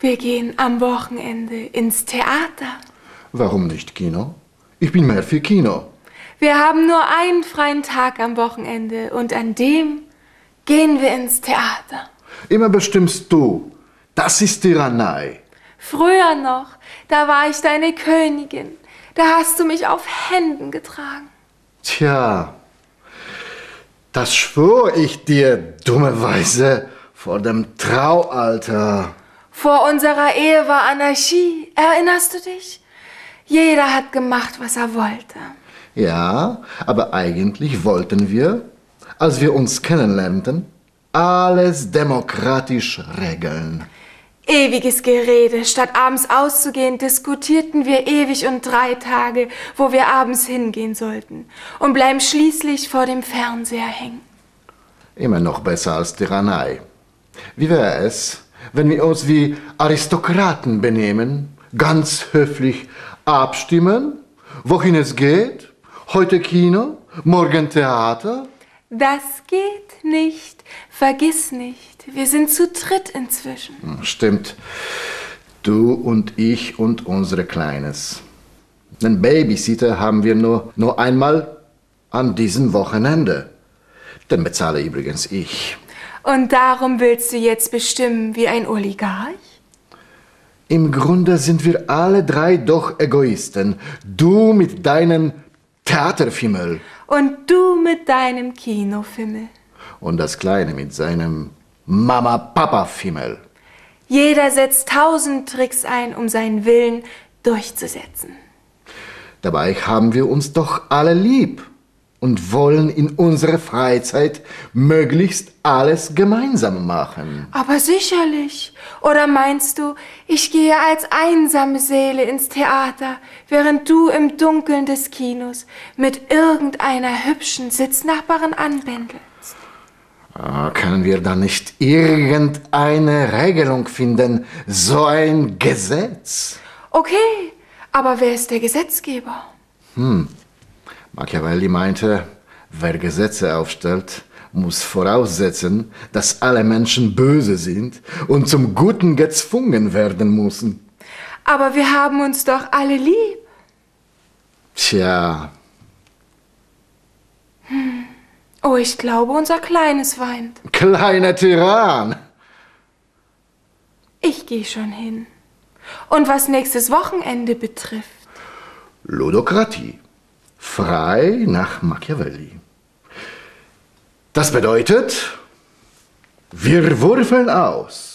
Wir gehen am Wochenende ins Theater. Warum nicht Kino? Ich bin mehr für Kino. Wir haben nur einen freien Tag am Wochenende und an dem gehen wir ins Theater. Immer bestimmst du. Das ist Tyrannei. Früher noch, da war ich deine Königin. Da hast du mich auf Händen getragen. Tja, das schwor ich dir dummerweise vor dem Traualter. Vor unserer Ehe war Anarchie, erinnerst du dich? Jeder hat gemacht, was er wollte. Ja, aber eigentlich wollten wir, als wir uns kennenlernten, alles demokratisch regeln. Ewiges Gerede. Statt abends auszugehen, diskutierten wir ewig und 3 Tage, wo wir abends hingehen sollten. Und bleiben schließlich vor dem Fernseher hängen. Immer noch besser als Tyrannei. Wie wäre es, wenn wir uns wie Aristokraten benehmen, ganz höflich abstimmen, wohin es geht? Heute Kino, morgen Theater? Das geht nicht. Vergiss nicht. Wir sind zu dritt inzwischen. Stimmt. Du und ich und unsere Kleines. Den Babysitter haben wir nur einmal an diesem Wochenende. Den bezahle übrigens ich. Und darum willst du jetzt bestimmen wie ein Oligarch? Im Grunde sind wir alle 3 doch Egoisten. Du mit deinem Theaterfimmel. Und du mit deinem Kinofimmel. Und das Kleine mit seinem Mama-Papa-Fimmel. Jeder setzt 1000 Tricks ein, um seinen Willen durchzusetzen. Dabei haben wir uns doch alle lieb und wollen in unserer Freizeit möglichst alles gemeinsam machen. Aber sicherlich. Oder meinst du, ich gehe als einsame Seele ins Theater, während du im Dunkeln des Kinos mit irgendeiner hübschen Sitznachbarin anbändelst? Können wir da nicht irgendeine Regelung finden? So ein Gesetz? Okay, aber wer ist der Gesetzgeber? Machiavelli meinte, wer Gesetze aufstellt, muss voraussetzen, dass alle Menschen böse sind und zum Guten gezwungen werden müssen. Aber wir haben uns doch alle lieb. Tja. Oh, ich glaube, unser Kleines weint. Kleiner Tyrann! Ich gehe schon hin. Und was nächstes Wochenende betrifft? Ludokratie. Frei nach Machiavelli. Das bedeutet, wir würfeln aus.